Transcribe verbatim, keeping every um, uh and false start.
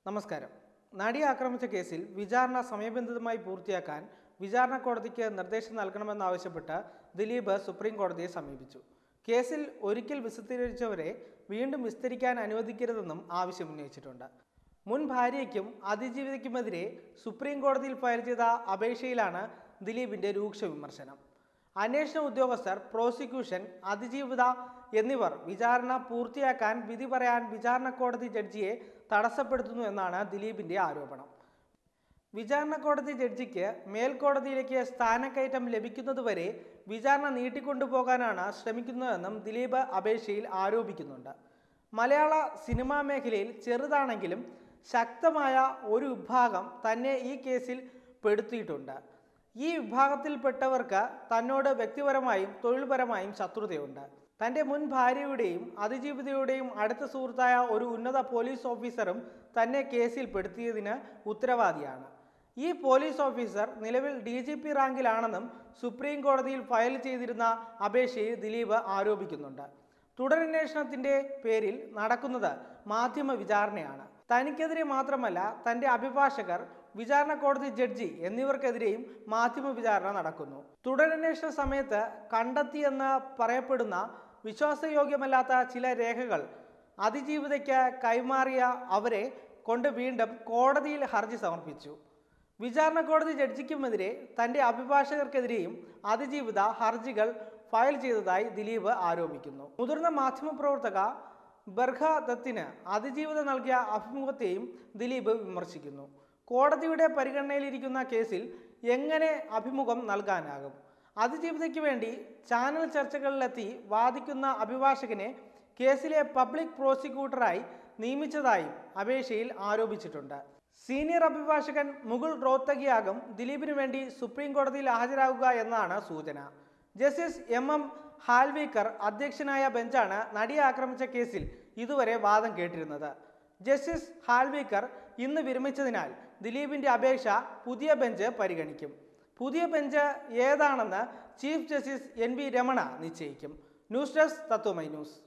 നമസ്കാരം. നടിയെ ആക്രമിച്ച കേസിൽ വിചാരണ സമയബന്ധിതമായി പൂർത്തിയാക്കാൻ വിചാരണ കോടതിക്ക് നിർദ്ദേശം നൽകണമെന്നാവശ്യപ്പെട്ട് ദിലീപ് സുപ്രീം കോടതിയെ സമീപിച്ചു. കേസിൽ ഒരിക്കൽ വിസ്തരിച്ചവരെ വീണ്ടും വിസ്തരിക്കാൻ അനുവദിക്കരുതെന്നും ആവശ്യമുന്നയിച്ചിട്ടുണ്ട്. മുൻ ഭാര്യയ്ക്കും അതിജീവിതയ്ക്കുമെതിരെ സുപ്രീം കോടതിയിൽ ഫയൽ ചെയ്ത അപേക്ഷയിലാണ് ദിലീപിൻ്റെ രൂക്ഷ വിമർശനം. അന്വേഷണ ഉദ്യോഗസ്ഥർ, പ്രോസിക്യൂഷൻ, അതിജീവിത എന്നിവർ വിചാരണ പൂർത്തിയാക്കാൻ വിധി പറയാൻ വിചാരണ കോടതി ജഡ്ജിയെ തടസ്സപ്പെടുത്തുന്നു എന്നാണ് ദിലീപിൻ്റെ ആരോപണം. വിചാരണ കോടതി ജഡ്ജിക്ക് മേൽക്കോടതിയിലേക്ക് സ്ഥാനക്കയറ്റം ലഭിക്കുന്നതുവരെ വിചാരണ നീട്ടിക്കൊണ്ടുപോകാനാണ് ശ്രമിക്കുന്നതെന്നും ദിലീപ് അപേക്ഷയിൽ ആരോപിക്കുന്നുണ്ട്. മലയാള സിനിമാ മേഖലയിൽ ചെറുതാണെങ്കിലും ശക്തമായ ഒരു വിഭാഗം തന്നെ ഈ കേസിൽ പെടുത്തിയിട്ടുണ്ട്. ഈ വിഭാഗത്തിൽപ്പെട്ടവർക്ക് തന്നോട് വ്യക്തിപരമായും തൊഴിൽപരമായും ശത്രുതയുണ്ട്. തൻ്റെ മുൻ ഭാര്യയുടെയും അതിജീവിതയുടെയും അടുത്ത സുഹൃത്തായ ഒരു ഉന്നത പോലീസ് ഓഫീസറും തന്നെ കേസിൽ പെടുത്തിയതിന് ഉത്തരവാദിയാണ്. ഈ പോലീസ് ഓഫീസർ നിലവിൽ ഡി ജി പി റാങ്കിലാണെന്നും സുപ്രീം കോടതിയിൽ ഫയൽ ചെയ്തിരുന്ന അപേക്ഷയിൽ ദിലീപ് ആരോപിക്കുന്നുണ്ട്. തുടരന്വേഷണത്തിൻ്റെ പേരിൽ നടക്കുന്നത് മാധ്യമ വിചാരണയാണ്. തനിക്കെതിരെ മാത്രമല്ല, തൻ്റെ അഭിഭാഷകർ, വിചാരണ കോടതി ജഡ്ജി എന്നിവർക്കെതിരെയും മാധ്യമ വിചാരണ നടക്കുന്നു. തുടരന്വേഷണ സമയത്ത് കണ്ടെത്തിയെന്ന് പറയപ്പെടുന്ന വിശ്വാസയോഗ്യമല്ലാത്ത ചില രേഖകൾ അതിജീവിതയ്ക്ക് കൈമാറിയ അവരെ കൊണ്ട് വീണ്ടും കോടതിയിൽ ഹർജി സമർപ്പിച്ചു. വിചാരണ കോടതി ജഡ്ജിക്കുമെതിരെ തൻ്റെ അഭിഭാഷകർക്കെതിരെയും അതിജീവിത ഹർജികൾ ഫയൽ ചെയ്തതായി ദിലീപ് ആരോപിക്കുന്നു. മുതിർന്ന മാധ്യമപ്രവർത്തക ബർഖ ദത്തിന് അതിജീവിത നൽകിയ അഭിമുഖത്തെയും ദിലീപ് വിമർശിക്കുന്നു. കോടതിയുടെ പരിഗണനയിലിരിക്കുന്ന കേസിൽ എങ്ങനെ അഭിമുഖം നൽകാനാകും? അതിജീവിതയ്ക്ക് വേണ്ടി ചാനൽ ചർച്ചകളിലെത്തി വാദിക്കുന്ന അഭിഭാഷകനെ കേസിലെ പബ്ലിക് പ്രോസിക്യൂട്ടറായി നിയമിച്ചതായും അപേക്ഷയിൽ ആരോപിച്ചിട്ടുണ്ട്. സീനിയർ അഭിഭാഷകൻ മുകുൾ റോത്തഗിയാകും ദിലീപിനു വേണ്ടി സുപ്രീം കോടതിയിൽ ഹാജരാകുക എന്നാണ് സൂചന. ജസ്റ്റിസ് എം എം ഹാൽവീക്കർ അധ്യക്ഷനായ ബെഞ്ചാണ് നടിയെ ആക്രമിച്ച കേസിൽ ഇതുവരെ വാദം കേട്ടിരുന്നത്. ജസ്റ്റിസ് ഹാൽവീക്കർ ഇന്ന് വിരമിച്ചതിനാൽ ദിലീപിൻ്റെ അപേക്ഷ പുതിയ ബെഞ്ച് പരിഗണിക്കും. പുതിയ ബെഞ്ച് ഏതാണെന്ന് chief justice N V Ramana നിശ്ചയിക്കും. News desk Tatwamayi news.